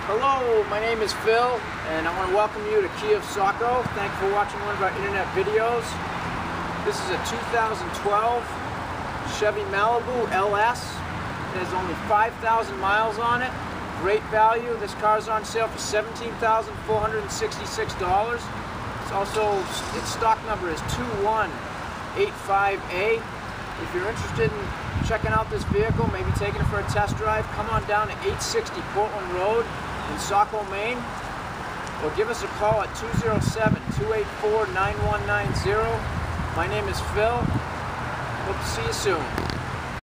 Hello, my name is Phil, and I want to welcome you to Kia of Saco. Thank you for watching one of our internet videos. This is a 2012 Chevy Malibu LS. It has only 5,000 miles on it. Great value. This car is on sale for $17,466. Its stock number is 2185A. If you're interested in checking out this vehicle, maybe taking it for a test drive, come on down to 860 Portland Road in Saco, Maine, or give us a call at 207-284-9190. My name is Phil. Hope to see you soon.